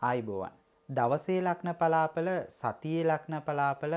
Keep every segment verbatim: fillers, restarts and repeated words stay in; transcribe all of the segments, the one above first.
ආයිබෝවන්. දවසේ ලග්න පලාපල, සතියේ ලග්න පලාපල,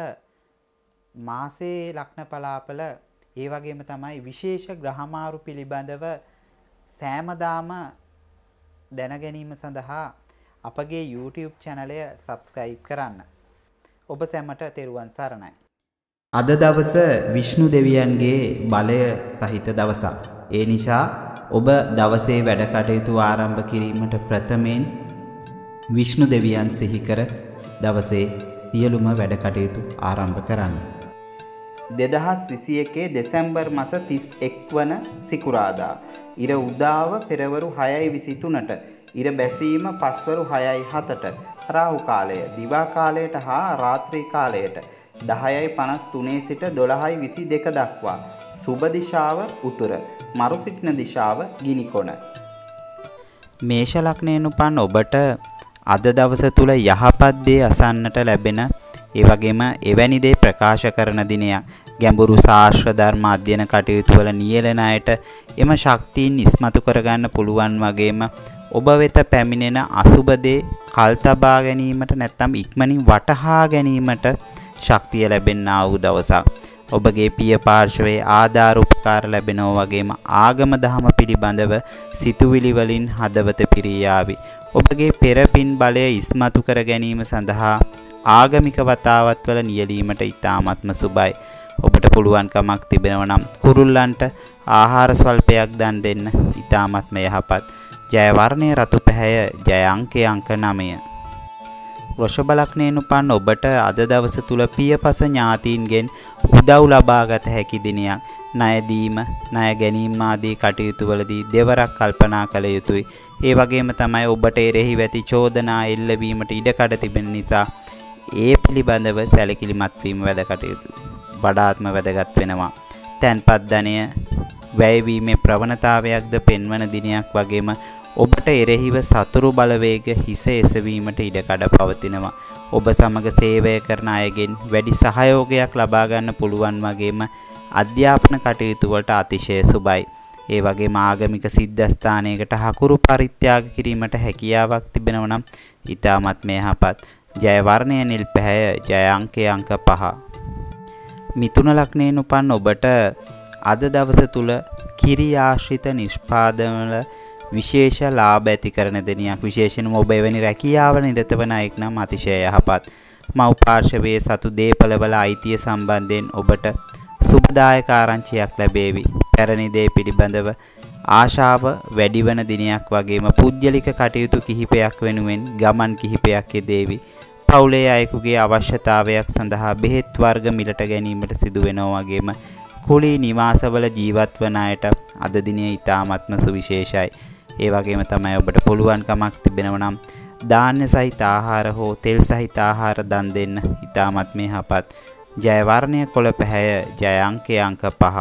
මාසයේ ලග්න පලාපල, ඒ වගේම තමයි විශේෂ ග්‍රහමාරු පිළිබඳව සෑමදාම දැන ගැනීම සඳහා අපගේ YouTube channel එක subscribe කරන්න. ඔබ සැමට තෙරුවන් සරණයි. අද දවස විෂ්ණු දෙවියන්ගේ බලය සහිත දවසක්. ඒ නිසා ඔබ දවසේ වැඩ කටයුතු ආරම්භ කිරීමට ප්‍රථමයෙන් විෂ්ණු දෙවියන් සිහි කර දවසේ සියලුම වැඩ කටයුතු ආරම්භ කරන්න. දෙදහස් විසි එකේ දෙසැම්බර් මාස තිස් එක් වන සිකුරාදා ඉර උදාව පෙරවරු හයයි විසිතුනට, ඉර බැසීම පස්වරු හයයි හතට, රාහු කාලය දිවා කාලයට හා රාත්‍රී කාලයට දහයයි පනස් තුනේ සිට දොළහයි විසි දෙක දක්වා, සුබ දිශාව උතුර, මරු සිටින දිශාව ගිනිකොන. මේෂ ලග්නයෙන් උපන් ඔබට අද දවස තුල යහපත් දේ අසන්නට ලැබෙන, ඒ වගේම එවැනි දේ ප්‍රකාශ කරන දිනයක්. ගැඹුරු ශාස්ත්‍ර ධර්ම අධ්‍යයන කටයුතු වල නියැලෙන අයට එම ශක්තියින් ඉස්මතු කරගන්න පුළුවන් වගේම ඔබ වෙත පැමිණෙන අසුබ දේ කල් තබා ගැනීමට නැත්නම් ඉක්මනින් වටහා ගැනීමට ශක්තිය ලැබෙනා වූ දවසක්. ඔබගේ පිය පාර්ශවයේ ආධාර උපකාර ලැබෙනවා වගේම ආගම දහම පිළිබඳව සිතුවිලි වලින් හදවත පිරී යාවි. ඔබගේ පෙරපින් බලය ඉස්මතු කර ගැනීම සඳහා ආගමික වතාවත් වල නියැලීමට ඉතාමත්ම සුබයි. ඔබට පුළුවන්කමක් තිබෙනවා නම් කුරුල්ලන්ට ආහාර ස්වල්පයක් දන් දෙන්න ඉතාමත්ම යහපත්. ජය වර්ණයේ රතු පැහැය, ජය අංකය අංක නවය. වෘෂභ ලග්නයෙන් උපන් ඔබට අද දවස තුල පියපස ඥාතීන්ගෙන් උදව් ලබාගත හැකි දිනයක්. ණය දීම, ණය ගැනීම ආදී කටයුතු වලදී දෙවරක් කල්පනා කළ යුතුයි. ඒ වගේම තමයි ඔබට එරෙහි ඇති චෝදනා එල්ලවීමට ඉඩකඩ තිබෙන නිසා ඒ පිළිබඳව සැලකිලිමත් වීම වැදගත් වඩාත්ම වැදගත් වෙනවා. තැන්පත් ධනය වැයවීමේ ප්‍රවණතාවයක්ද පෙන්වන දිනයක් වගේම ඔබට එරෙහිව සතුරු බලවේග හිස එසවීමට ඉඩකඩ පවතිනවා. ඔබ සමග සේවය කරන අයගෙන් වැඩි සහයෝගයක් ලබා ගන්න පුළුවන් වගේම අධ්‍යාපන කටයුතු වලට අතිශය සුබයි. ඒ වගේම ආගමික සිද්ධාස්ථානයකට හකුරු පරිත්‍යාග කිරීමට හැකියාවක් තිබෙනවා නම් ඊටමත් මෙහපත්. ජය වර්ණය නිල් පැහැය, ජය අංකය අංක පහ. මිථුන ලග්නයෙන් උපන් ඔබට අද දවස තුල කිරි ආශ්‍රිත නිෂ්පාදනවල විශේෂ ලාභ ඇති කරන දිනයක්. විශේෂයෙන්ම ඔබ එවැනි රැකියාවල නිරත වන අයෙක් නම් අතිශය යහපත්. මව් පාර්ශවයේ සතු දේපළවල අයිතිය සම්බන්ධයෙන් ඔබට සුබදායක ආරංචියක් ලැබේවි. පැරණි දේ පිළිබඳව ආශාව වැඩි වන දිනයක් වගේම පුද්ගලික කටයුතු කිහිපයක් වෙනුවෙන් ගමන් කිහිපයක් යෙදේවි. පවුලේ අයෙකුගේ අවශ්‍යතාවයක් සඳහා බෙහෙත් වර්ග මිලට ගැනීමට සිදු වෙනවා වගේම කුලී නිවාසවල ජීවත් වන අයට අද දිනේ ඉතාමත්ම සුවිශේෂයි. ඒ වගේම තමයි ඔබට පුළුවන්කමක් තිබෙනවා නම් ධාන්‍ය සහිත ආහාර හෝ තෙල් සහිත ආහාර දන් දෙන්න ඉතාමත් මෙහපත්. ජය වර්ණය කොළ පැහැය, ජය අංකය අංක පහ.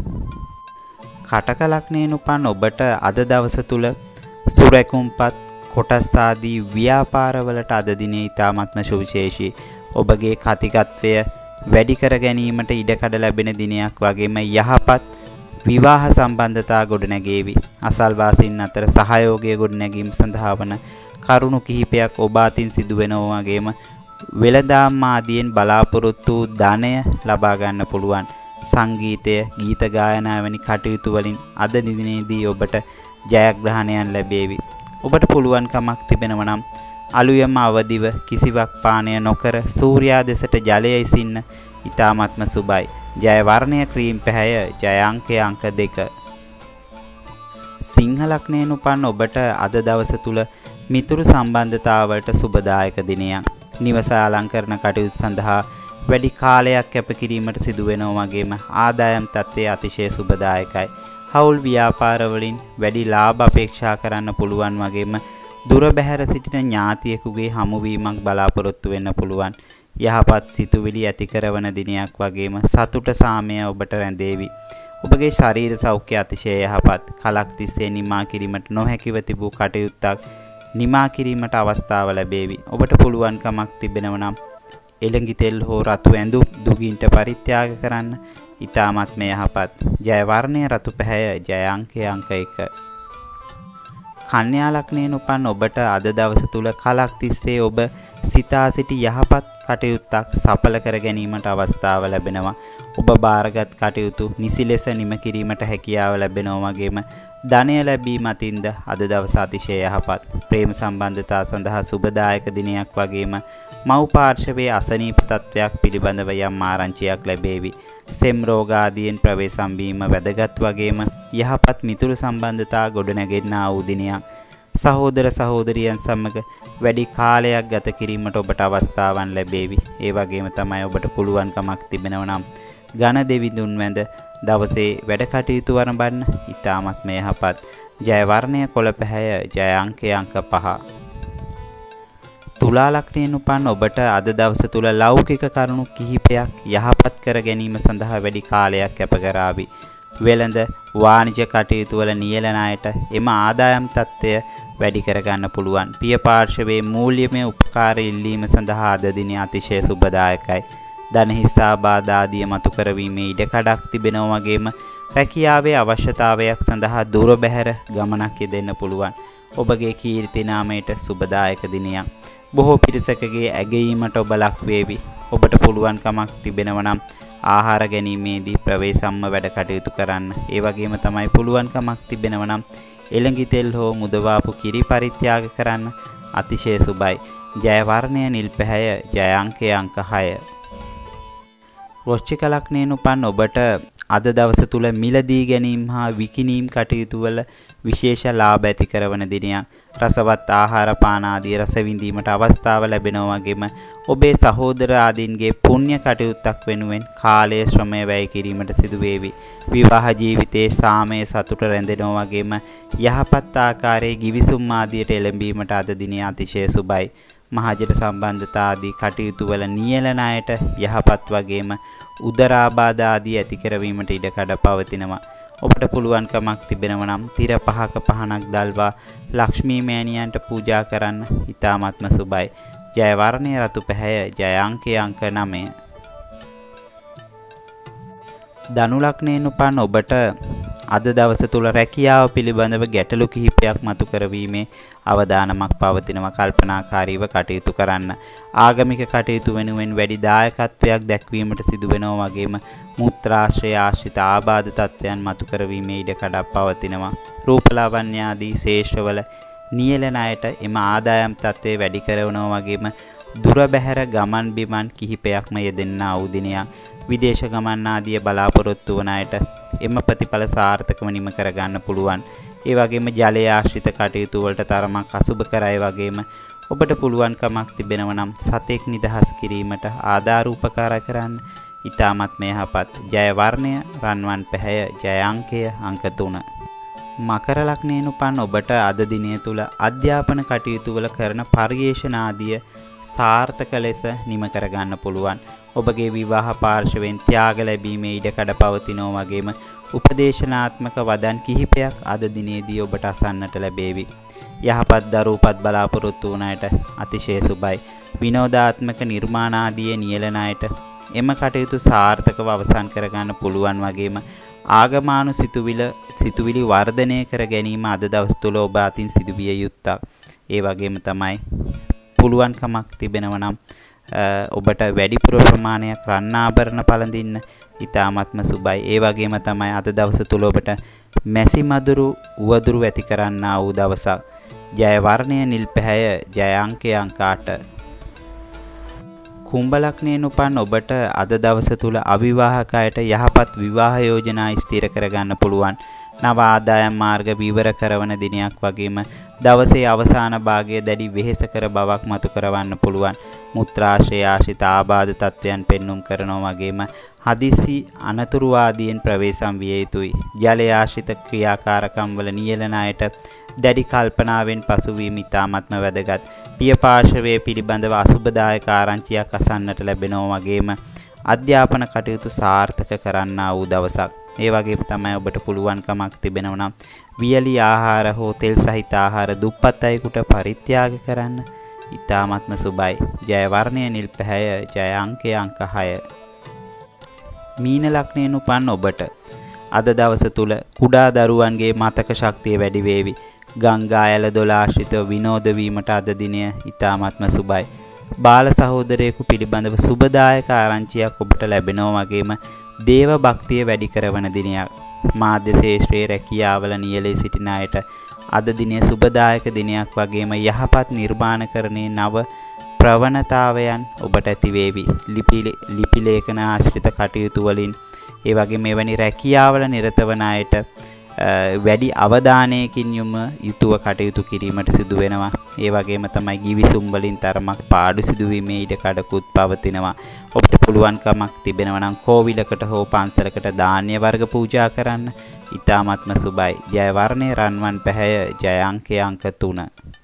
කටක ලග්නයෙන් උපන් ඔබට අද දවස තුල සුරැකුම්පත් කොටස් ආදී ව්‍යාපාරවලට අද දිනේ ඉතාමත්ම සුවිශේෂී. ඔබගේ කතිකත්වය වැඩි කර ගැනීමට ඉඩකඩ ලැබෙන දිනයක් වගේම යහපත් විවාහ සම්බන්ධතා ගොඩනැගේවි. අසල්වාසීන් අතර සහයෝගය ගොඩනැගීම සඳහා වන කරුණු කිහිපයක් ඔබ අතින් සිදු වෙනවා වගේම වෙළඳාම් ආදීන් බලාපොරොත්තු ධනය ලබා ගන්න පුළුවන්. සංගීතය, ගීත ගායනා වැනි කටයුතු වලින් අද දිනේදී ඔබට ජයග්‍රහණයන් ලැබේවි. ඔබට පුළුවන්කමක් තිබෙනවා නම් අලුයම අවදිව කිසිවක් පානය නොකර සූර්යා දෙසට ජලය ඉසින්න ඊ타මත්ම සුබයි. ජය වර්ණය ක්‍රීම් පැහැය, ජය අංකය අංක දෙක. සිංහ ලග්නයෙන් උපන් ඔබට අද දවස තුල මිතුරු සම්බන්ධතාවලට සුබදායක දිනයක්. නිවස අලංකරණ කටයුතු සඳහා වැඩි කාලයක් කැප කිරීමට සිදු වෙනවා වගේම ආදායම් තත්ත්වය අතිශය සුබදායකයි. හවුල් ව්‍යාපාර වලින් වැඩි ලාභ අපේක්ෂා කරන්න පුළුවන් වගේම දුර බැහැර සිටින ඥාතියෙකුගේ හමුවීමක් බලාපොරොත්තු වෙන්න පුළුවන්. යහපත් සිතුවිලි ඇති කරන දිනයක් වගේම සතුට සාමය ඔබට රැඳේවි. ඔබගේ ශරීර සෞඛ්‍ය අතිශය යහපත්. කලක් තිස්සේ නිමා කිරීමට නොහැකිව තිබූ කටයුත්තක් නිමා කිරීමට අවස්ථාව ලැබේවි. ඔබට පුළුවන්කමක් තිබෙනවා නම් එළඟි තෙල් හෝ රතු ඇඳුම් දුගින්ට පරිත්‍යාග කරන්න ඊ타මත්ම යහපත්. ජය වර්ණය රතු පැහැය, ජය අංකය අංක එක. කන්‍යා ලග්නයෙන් උපන් ඔබට අද දවස තුල කලක් තිස්සේ ඔබ සිතා සිටි යහපත් කටයුත්තක් සඵල කර ගැනීමට අවස්ථාව ලැබෙනවා. ඔබ බාරගත් කටයුතු නිසි ලෙස නිම කිරීමට හැකියාව ලැබෙනවා වගේම ධනය ලැබීම අතින්ද අද දවස අතිශය යහපත්. ප්‍රේම සම්බන්ධතා සඳහා සුබදායක දිනයක් වගේම මව් පාර්ශවයේ අසනීප තත්වයක් පිළිබඳව යම් ආරංචියක් ලැබේවි. සෙම් රෝග ආදීන් ප්‍රවේශම් වීම වැදගත් වගේම යහපත් මිතුරු සම්බන්ධතා ගොඩනැගෙන්නා වූ දිනයක්. සහෝදර සහෝදරියන් සමග වැඩි කාලයක් ගත කිරීමට ඔබට අවස්ථාවන් ලැබේවි. ඒ වගේම තමයි ඔබට පුළුවන්කමක් තිබෙනවා නම් ඝන දෙවිඳුන් වැඳ දවසේ වැඩ කටයුතු වරඹන්න ඉතාමත් යහපත්. ජය වර්ණය කොළ පැහැය, ජය අංකය අංක පහ. තුලා ලග්නයෙන් උපන් ඔබට අද දවස තුල ලෞකික කරුණු කිහිපයක් යහපත් කර ගැනීම සඳහා වැඩි කාලයක් කැප කරાવી. වෙළඳ වාණිජ කටයුතු වල නියැලෙන අයට එම ආදායම් තත්ත්වය වැඩි කර ගන්න පුළුවන්. පිය පාර්ශවයේ මූල්‍යමය උපකාර ඉල්ලීම සඳහා අද දින අතිශය සුබදායකයි. ධන හිස්සා බාධා ආදිය මතු කරවීමේ ඉඩකඩක් තිබෙනවා වගේම රැකියාවේ අවශ්‍යතාවයක් සඳහා දුර බැහැර ගමනක් යෙදෙන්න පුළුවන්. ඔබගේ කීර්ති නාමයට සුබදායක දිනයක්. බොහෝ පිරිසකගේ ඇගීමට ඔබ ලක් වේවි. ඔබට පුළුවන්කමක් තිබෙනවා නම් ආහාර ගැනීමේදී ප්‍රවේශම්ම වැඩ කටයුතු කරන්න. ඒ වගේම තමයි පුළුවන්කමක් තිබෙනවා නම් එළඟි තෙල් හෝ මුදවාපු කිරි පරිත්‍යාග කරන්න අතිශය සුබයි. ජය වර්ණය නිල් පැහැය, ජය අංකය අංක හය. වෘශ්චික ලග්නයෙන් උපන් ඔබට අද දවස තුල මිලදී ගැනීම හා විකිණීම් කටයුතු වල විශේෂ ලාභ ඇති කරන දිනයක්. රසවත් ආහාර පාන ආදී රස විඳීමට අවස්ථාව ලැබෙනවා වගේම ඔබේ සහෝදර ආදීන්ගේ පුණ්‍ය කටයුත්තක් වෙනුවෙන් කාලය ශ්‍රමය වැය කිරීමට සිදු වේවි. විවාහ ජීවිතයේ සාමය සතුට රැඳෙනවා වගේම යහපත් ආකාරයේ givisum ආදියට එළඹීමට අද දිනේ අතිශය සුබයි. මහජන සම්බන්ධතා ආදී කටයුතු වල නියැලෙන අයට යහපත් වගේම උදරාබාධ ආදී ඇති කරවීමට ඉඩකඩ පවතිනවා. ඔබට පුළුවන්කමක් තිබෙනවා නම් තිර පහක පහනක් දල්වා ලක්ෂ්මී මෑණියන්ට පූජා කරන්න ඉතාමත්ම සුබයි. ජය වර්ණය රතු පැහැය, ජය අංකය අංක නවය. ධනු ලග්නයෙන් උපන් ඔබට අද දවස තුල රැකියාව පිළිබඳව ගැටලු කිහිපයක් මතු කරවීමේ අවදානමක් පවතිනවා. කල්පනාකාරීව කටයුතු කරන්න. ආගමික කටයුතු වෙනුවෙන් වැඩි දායකත්වයක් දැක්වීමට සිදු වෙනවා වගේම මුත්‍රාශ්‍රය ආශ්‍රිත ආබාධ තත්ත්වයන් මතු කරවීමේ ඉඩකඩක් පවතිනවා. රූපලාවන්‍ය ආදී ශේෂ්ඨවල නියැලෙන අයට එම ආදායම් තත්ත්වය වැඩි කරනවා වගේම දුර බැහැර ගමන් බිමන් කිහිපයක්ම යෙදෙන්නා වූ දිනයක්. විදේශ ගමන් ආදිය බලාපොරොත්තු වන අයට එම ප්‍රතිඵල සාර්ථකව නිම කර ගන්න පුළුවන්. ඒ වගේම ජලය ආශ්‍රිත කටයුතු වලට තරමක් අසුබ කරයි වගේම ඔබට පුළුවන්කමක් තිබෙනවා නම් සතෙක් නිදහස් කිරීමට ආධාර උපකාර කරන්න ඉතාමත් යහපත්. ජය වර්ණය රන්වන් පැහැය, ජය අංකය අංක තුන. මකර ලග්නයෙන් උපන් ඔබට අද දිනය තුල අධ්‍යාපන කටයුතු වල කරන පරිේශන ආදිය සාර්ථක ලෙස නිම කර ගන්න පුළුවන්. ඔබගේ විවාහ පාර්ශවයෙන් ත්‍යාග ලැබීමේ ඉඩකඩ පවතිනවා වගේම උපදේශනාත්මක වදන් කිහිපයක් අද දිනේදී ඔබට අසන්නට ලැබේවි. යහපත් දරුපත් බලාපොරොත්තු වන අයට අතිශය සුබයි. විනෝදාත්මක නිර්මාණ ආදී නියැලෙන අයට එම කටයුතු සාර්ථකව අවසන් කර ගන්න පුළුවන් වගේම ආගමානු සිතුවිලි සිතුවිලි වර්ධනය කර ගැනීම අද දවස් තුල ඔබ අතින් සිදුවිය යුත්තක්. ඒ වගේම තමයි පුළුවන්කමක් තිබෙනවා නම් ඔබට වැඩිපුර ප්‍රමාණයක් රන් ආභරණ පළඳින්න ඉතාමත්ම සුබයි. ඒ වගේම තමයි අද දවස තුල ඔබට මැසි මදුරු උවදුරු ඇති කරන්නා වූ දවසක්. ජය වර්ණය නිල් පැහැය, ජය අංකය අංක අට. කුම්භ ලග්නයෙන් උපන් ඔබට අද දවස තුල අවිවාහක අයට යහපත් විවාහ යෝජනා ස්ථිර කරගන්න පුළුවන්. නව ආදායම් මාර්ග විවර කරන දිනයක් වගේම දවසේ අවසාන භාගයේ දැඩි වෙහෙසකර බවක් මතු කරවන්න පුළුවන්. මුත්‍රාශ්‍රය ආශ්‍රිත ආබාධ තත්ත්වයන් පෙන්눔 කරනවා වගේම හදිසි අනතුරු ආදීන් ප්‍රවේශම් විය යුතුයි. ජලය ආශ්‍රිත ක්‍රියාකාරකම් වල නියැලෙන අයට දැඩි කල්පනාවෙන් පසුවීම ඉතාමත්ම වැදගත්. පිය පාර්ශවයේ පිළිබඳව අසුබදායක ආරංචියක් අසන්නට ලැබෙනවා වගේම අධ්‍යාපන කටයුතු සාර්ථක කරන්නා වූ දවසක්. ඒ වගේම තමයි ඔබට පුළුවන්කමක් තිබෙනවා නම් වියලි ආහාර හෝ තෙල් සහිත ආහාර දුප්පත් අයෙකුට පරිත්‍යාග කරන්න ඉතාමත්ම සුබයි. ජය වර්ණය නිල් පැහැය, ජය අංකය අංක හය. මීන ලග්නයෙන් උපන් ඔබට අද දවස තුල කුඩා දරුවන්ගේ මතක ශක්තිය වැඩි වේවි. ගංගා ඇල දොළ ආශ්‍රිතව විනෝද වීමට අද දිනය ඉතාමත්ම සුබයි. බාල සහෝදරයෙකු පිළිබඳව සුබදායක ආරංචියක් ඔබට ලැබෙනවා වගේම දේව භක්තිය වැඩි කරවන දිනයක්. මාධ්‍ය ශාස්ත්‍රයේ රැකියාවල නියැලී සිටින අයට අද දිනය සුබදායක දිනයක් වගේම යහපත් නිර්මාණකරණයේ නව ප්‍රවණතාවයන් ඔබට ඇති වේවි. ලිපි ලිපි ලේඛන ආශ්‍රිත කටයුතු වලින් ඒ වගේම මෙවැනි රැකියාවල නිරත වන අයට වැඩි අවධානයකින් යොම යුතුව කටයුතු කිරීමට සිදු වෙනවා. ඒ වගේම තමයි ගිවිසුම් වලින් තරමක් පාඩු සිදුවීමේ ඉඩ කඩකුත් පවතිනවා. ඔබට පුළුවන්කමක් තිබෙනවා නම් කෝවිලකට හෝ පන්සලකට ධාන්‍ය වර්ග පූජා කරන්න. ඊ타මත්ම සුබයි. ජය වර්ණේ රන්වන් පැහැය ජය අංකය අංක තුන.